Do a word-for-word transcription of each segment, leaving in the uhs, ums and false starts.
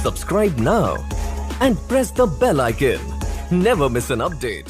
Subscribe now and press the bell icon. Never miss an update.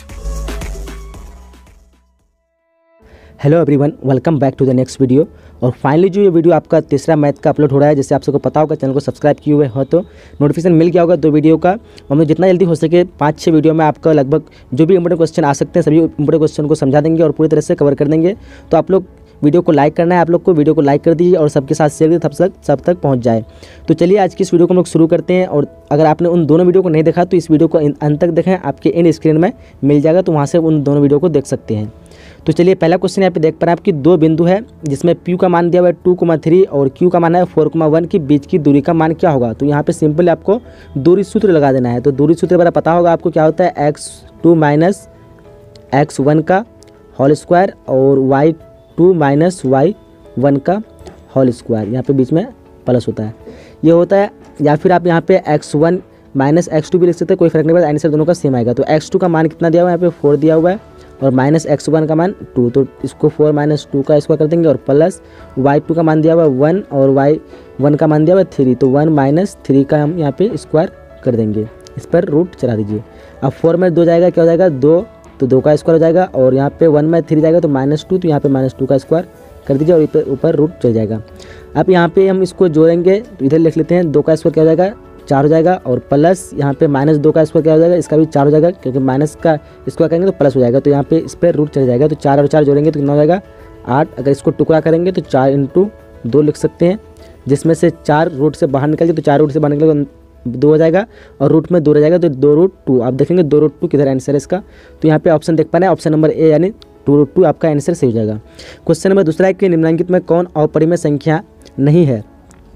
Hello everyone, welcome back to the next video. और finally जो ये video आपका तीसरा math का upload हो रहा है, जैसे आप सबको पता होगा, चैनल को सब्सक्राइब किए हुए हो तो नोटिफिकेशन मिल गया होगा दो वीडियो का। हम लोग जितना जल्दी हो सके पाँच छः वीडियो में आपका लगभग जो भी इंपॉर्टेंट क्वेश्चन आ सकते हैं सभी इंपॉर्टेंट क्वेश्चन को समझा देंगे और पूरी तरह से कवर कर देंगे। तो आप लोग वीडियो को लाइक करना है, आप लोग को वीडियो को लाइक कर दीजिए और सबके साथ शेयर तब तक सब तक पहुंच जाए। तो चलिए आज की इस वीडियो को हम लोग शुरू करते हैं। और अगर आपने उन दोनों वीडियो को नहीं देखा तो इस वीडियो को अंत तक देखें, आपके इन स्क्रीन में मिल जाएगा, तो वहाँ से उन दोनों वीडियो को देख सकते हैं। तो चलिए पहला क्वेश्चन यहाँ पे देख पा रहे हैं, आपकी दो बिंदु है जिसमें P का मान दिया हुआ है टू कोमा थ्री और Q का मान है फोर कोमा वन की बीच की दूरी का मान क्या होगा। तो यहाँ पे सिंपल आपको दूरी सूत्र लगा देना है। तो दूरी सूत्र बड़ा पता होगा आपको, क्या होता है x two minus x one का होल स्क्वायर और y two minus y one का होल स्क्वायर, यहाँ पे बीच में प्लस होता है, ये होता है। या फिर आप यहाँ पे x one minus x two भी लिख सकते हैं, कोई फर्क नहीं पड़ता, आंसर दोनों का सेम आएगा। तो एक्स टू का मान कितना दिया हुआ है, यहाँ पे फोर दिया हुआ है और माइनस एक्स वन का मान टू, तो इसको फोर माइनस टू का स्क्वायर कर देंगे और प्लस वाई टू का मान दिया हुआ है वन और वाई वन का मान दिया हुआ है थ्री, तो वन माइनस थ्री का हम यहाँ पे स्क्वायर कर देंगे, इस पर रूट चला दीजिए। अब फोर में दो जाएगा, क्या हो जाएगा दो, तो दो का स्क्वायर हो जाएगा और यहाँ पे वन में थ्री जाएगा तो माइनस टू, तो यहाँ पे माइनस टू का स्क्वायर कर दीजिए और ऊपर रूट चल जाएगा। अब यहाँ पे हम इसको जोड़ेंगे तो इधर लिख लेते हैं, दो का स्क्वायर क्या हो जाएगा चार हो जाएगा और प्लस यहाँ पे माइनस दो का स्क्वायर क्या हो जाएगा, इसका भी चार हो जाएगा, क्योंकि माइनस का स्क्वायर करेंगे तो प्लस हो जाएगा, तो यहाँ पे इस पर रूट चल जाएगा। तो चार और चार जोड़ेंगे तो कितना हो जाएगा आठ। अगर इसको टुकड़ा करेंगे तो चार इंटू दो लिख सकते हैं, जिसमें से चार रूट से बाहर निकल जाए तो चार रूट से बाहर निकल दो हो जाएगा और रूट में दो रह जाएगा, तो दो रूट टू। आप देखेंगे दो रूट टू किधर आंसर है इसका, तो यहाँ पे ऑप्शन देख पा रहे हैं, ऑप्शन नंबर ए यानी टू रूट टू आपका आंसर सही हो जाएगा। क्वेश्चन नंबर दूसरा है कि निम्नलिखित में कौन अपरिमेय संख्या नहीं है,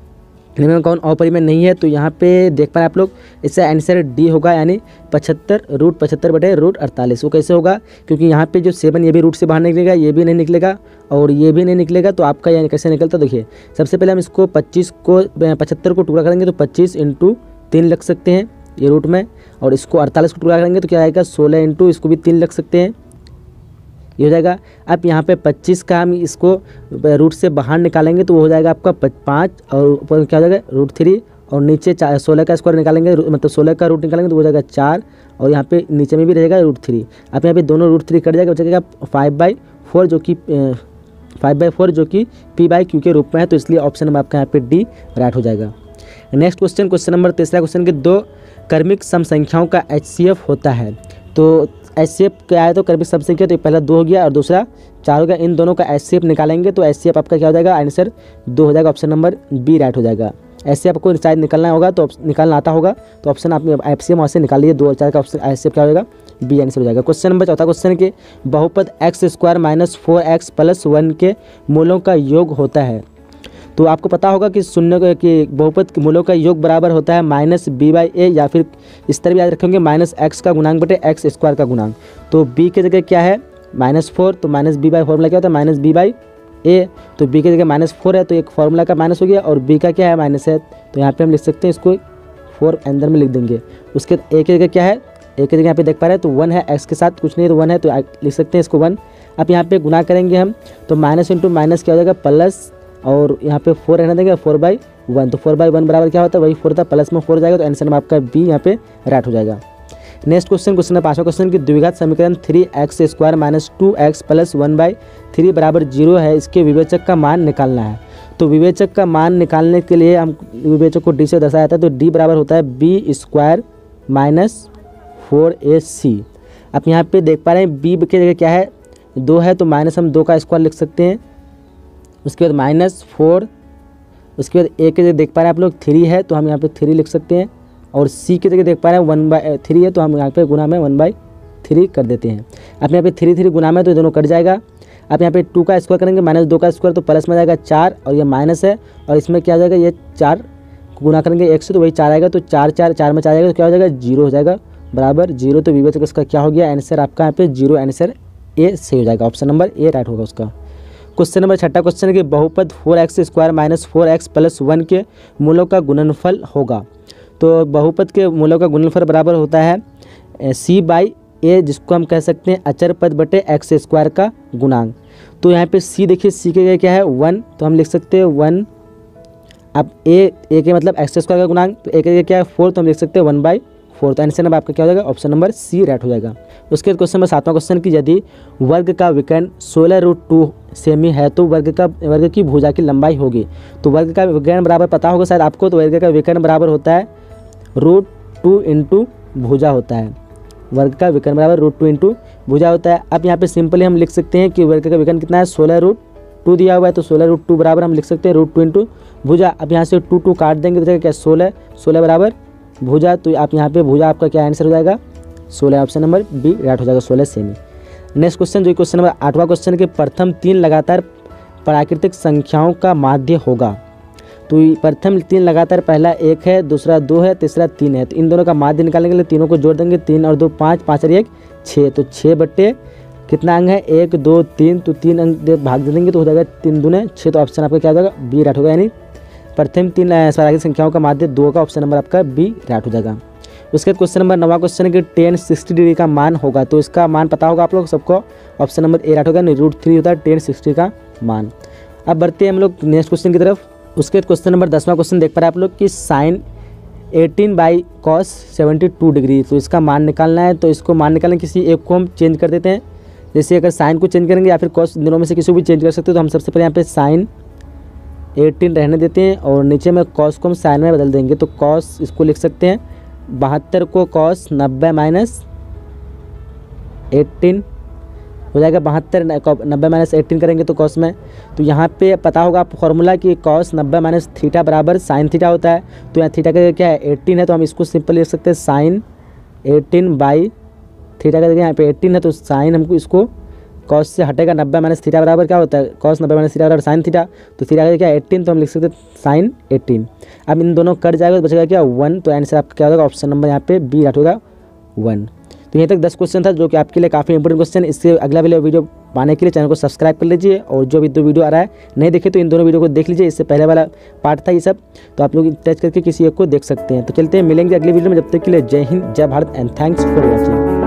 निम्न में कौन अपरिमेय नहीं है। तो यहाँ पे देख पा रहे हैं आप लोग, इससे आंसर डी होगा, यानी पचहत्तर रूट पचहत्तर बटे रूट अड़तालीस। वो कैसे होगा, क्योंकि यहाँ पे जो सेवन ये भी रूट से बाहर निकलेगा, ये भी नहीं निकलेगा और ये भी नहीं निकलेगा, तो आपका यानी कैसे निकलता देखिए। सबसे पहले हम इसको पच्चीस को पचहत्तर को टुकड़ा करेंगे तो पच्चीस इंटू तीन लिख सकते हैं ये रूट में, और इसको अड़तालीस को टुकड़ा करेंगे तो क्या आएगा सोलह इंटू इसको भी तीन लिख सकते हैं, ये हो जाएगा। अब यहाँ पे पच्चीस का हम इसको रूट से बाहर निकालेंगे तो वो हो जाएगा आपका पाँच और ऊपर क्या हो जाएगा रूट थ्री, और नीचे सोलह का स्क्वायर निकालेंगे, मतलब सोलह का रूट निकालेंगे तो हो जाएगा चार, और यहाँ पे नीचे में भी रहेगा रूट थ्री। अब यहाँ पे दोनों रूट थ्री कट जाएगा, बचेगा फाइव बाई फोर जो कि फाइव बाई फोर जो कि पी बाई क्यू के रूप में है, तो इसलिए ऑप्शन नंबर आपका यहाँ पे डी राइट हो जाएगा। नेक्स्ट क्वेश्चन, क्वेश्चन नंबर तीसरा क्वेश्चन के दो क्रमिक सम संख्याओं का एच सी एफ होता है। तो एच सी एफ क्या है, तो क्रमिक सम संख्या, तो पहला दो हो गया और दूसरा चार हो गया, इन दोनों का एच सी एफ निकालेंगे तो एच सी एफ आपका क्या हो जाएगा, आंसर दो हो जाएगा, ऑप्शन नंबर बी राइट हो जाएगा। एच सी एफ आपको शायद निकालना होगा तो निकालना आता होगा तो ऑप्शन आप एफ सी एम वहाँ से निकाल लीजिए, दो और चार का ऑप्शन एच सी एफ क्या हो जाएगा बी आंसर हो जाएगा। क्वेश्चन नंबर चौथा क्वेश्चन के बहुपद x square minus four x plus one के मूलों का योग होता है। तो आपको पता होगा कि शून्य कि बहुपद के मूलों का योग बराबर होता है माइनस बी बाई ए, या फिर इस तरह भी याद रखेंगे माइनस एक्स का गुणांक बटे एक्स स्क्वायर का गुणांक। तो बी की जगह क्या है माइनस फोर, तो माइनस बी बाई फॉर्मूला क्या होता है माइनस बी बाई ए, तो बी की जगह माइनस फोर है तो एक फार्मूला का माइनस हो गया और बी का क्या है माइनस है, तो यहाँ पे हम लिख सकते हैं इसको फोर अंदर में लिख देंगे। उसके ए की जगह क्या है, ए की जगह यहाँ पे देख पा रहे हैं तो वन है, एक्स के साथ कुछ नहीं है तो वन है, तो लिख सकते हैं इसको वन। अब यहाँ पे गुना करेंगे हम तो माइनस इंटू माइनस क्या हो जाएगा प्लस, और यहाँ पे फोर रहने देंगे फोर बाई वन, तो फोर बाई वन बराबर क्या होता है वही फोर था, प्लस में फोर हो जाएगा, तो आंसर में आपका बी यहाँ पे राइट हो जाएगा। नेक्स्ट क्वेश्चन, क्वेश्चन नंबर पाँचवा क्वेश्चन की द्विघात समीकरण three x square minus two x plus one by three बराबर जीरो है, इसके विवेचक का मान निकालना है। तो विवेचक का मान निकालने के लिए हम विवेचक को डी से दर्शाया जाता है, तो डी बराबर होता है B square minus four A C. आप यहाँ पे देख पा रहे हैं बी की जगह क्या है दो है, तो माइनस हम दो का स्क्वायर लिख सकते हैं, उसके बाद माइनस फोर, उसके बाद ए की जगह देख पा रहे हैं आप लोग थ्री है तो हम यहाँ पे थ्री लिख सकते हैं, और सी की जगह देख पा रहे हैं वन बाई थ्री है तो हम यहाँ पे गुना में वन बाई थ्री कर देते हैं। अब यहाँ पे थ्री थ्री गुना में तो दोनों कट जाएगा। अब यहाँ पे टू का स्क्वायर करेंगे माइनस दो का स्क्वायर तो प्लस में जाएगा चार, और ये माइनस है और इसमें क्या आ जाएगा ये चार गुना करेंगे एक से तो वही चार आएगा, तो चार चार चार में चार आएगा तो क्या हो जाएगा जीरो हो जाएगा बराबर जीरो। तो विवेचक इसका क्या हो गया आंसर आपका यहाँ पे जीरो, आंसर ए सही हो जाएगा, ऑप्शन नंबर ए राइट होगा उसका। क्वेश्चन नंबर छठा क्वेश्चन के बहुपद four x square minus four x plus one के मूलों का गुणनफल होगा। तो बहुपद के मूलों का गुणनफल बराबर होता है सी बाई ए, जिसको हम कह सकते हैं अचर पद बटे एक्स स्क्वायर का गुणांक। तो यहाँ पे सी देखिए, सी के क्या है वन, तो हम लिख सकते हैं वन आप ए ए के मतलब एक्स स्क्वायर का गुणांक, तो ए का क्या है फोर, तो हम लिख सकते हैं वन बाई फोर। तो आंसर नंबर आपका क्या हो जाएगा, ऑप्शन नंबर सी राइट हो जाएगा। उसके बाद क्वेश्चन नंबर सातवां क्वेश्चन की यदि वर्ग का विकर्ण सोलह रूट टू सेमी है तो वर्ग का वर्ग की भुजा की लंबाई होगी। तो वर्ग का विकर्ण बराबर पता होगा शायद आपको, तो वर्ग का विकर्ण बराबर होता है रूट टू इंटू भुजा होता है। वर्ग का विकर्ण बराबर रूट टू इंटू भुजा होता है। अब यहाँ पे सिंपली हम लिख सकते हैं कि वर्ग का विकर्ण कितना है, सोलह रूट टू दिया हुआ है, तो सोलह रूट टू बराबर हम लिख सकते हैं रूट टू इंटू भुजा। अब यहाँ से टू टू काट देंगे तो क्या सोलह, सोलह बराबर भुजा, तो आप यहाँ पे भुजा आपका क्या आंसर हो जाएगा, सोलह। ऑप्शन नंबर बी राइट हो जाएगा, सोलह सेमी। नेक्स्ट क्वेश्चन जो क्वेश्चन नंबर आठवां क्वेश्चन के प्रथम तीन लगातार प्राकृतिक संख्याओं का माध्य होगा। तो प्रथम तीन लगातार, पहला एक है, दूसरा दो है, तीसरा तीन है। तो इन दोनों का माध्य निकालने के लिए तीनों को जोड़ देंगे, तीन और दो पाँच, पाँच और एक छः, तो छः बट्टे कितना अंग है, एक दो तीन, तो तीन अंग भाग दे देंगे तो हो जाएगा तीन दूने छः। तो ऑप्शन आपका क्या हो जाएगा, बी राइट होगा, यानी प्रथम तीन प्राकृतिक संख्याओं का माध्य दो का ऑप्शन नंबर आपका बी राइट हो जाएगा। उसके बाद क्वेश्चन नंबर नवा क्वेश्चन है कि टेन सिक्सटी डिग्री का मान होगा। तो इसका मान पता होगा आप लोग सबको, ऑप्शन नंबर ए राइट होगा, रूट थ्री होता है टेन सिक्सटी का मान। अब बढ़ते हैं हम लोग नेक्स्ट क्वेश्चन की तरफ। उसके बाद क्वेश्चन नंबर दसवां क्वेश्चन देख पा रहे हैं आप लोग कि sine eighteen by cos seventy two degree. तो इसका मान निकालना है। तो इसको मान निकालने किसी एक को हम चेंज कर देते हैं, जैसे अगर साइन को चेंज करेंगे या फिर कॉस, दोनों में से किसी को भी चेंज कर सकते हो। तो हम सबसे पहले यहाँ पे साइन एटीन रहने देते हैं और नीचे में कॉस को हम साइन में बदल देंगे। तो कॉस इसको लिख सकते हैं बहत्तर को कॉस नब्बे माइनस एट्टीन हो जाएगा, बहत्तर नब्बे माइनस एट्टीन करेंगे तो कॉस में। तो यहाँ पे पता होगा आपको फॉर्मूला कि कॉस नब्बे माइनस थीटा बराबर साइन थीटा होता है। तो यहाँ थीटा का क्या है एट्टीन है, तो हम इसको सिंपल लिख सकते हैं साइन एट्टीन बाई थीटा का देखिए यहाँ पे एट्टीन है, तो साइन हमको इसको कॉस से हटेगा, नब्बे माइनस थीटा बराबर क्या होता है, कॉस नब्बे माइनस थीटा बराबर साइन थीटा। तो थीटा का क्या है एट्टीन, तो हम लिख सकते हैं साइन एट्टीन। अब इन दोनों कट जाएगा तो बचेगा क्या वन। तो आंसर आपका क्या होगा, ऑप्शन नंबर यहाँ पे बी राइट होगा वन। तो यहाँ तक दस क्वेश्चन था जो कि आपके लिए काफ़ी इंपॉर्टेंट क्वेश्चन। इससे अगला वाला वीडियो पाने के लिए चैनल को सब्सक्राइब कर लीजिए, और जो भी दो वीडियो आ रहा है नहीं देखे तो इन दोनों वीडियो को देख लीजिए। इससे पहले वाला पार्ट था ये सब, तो आप लोग टच करके किसी एक को देख सकते हैं। तो चलते हैं, मिलेंगे अगली वीडियो में, जब तक के लिए जय हिंद, जय Bharat and thanks for watching.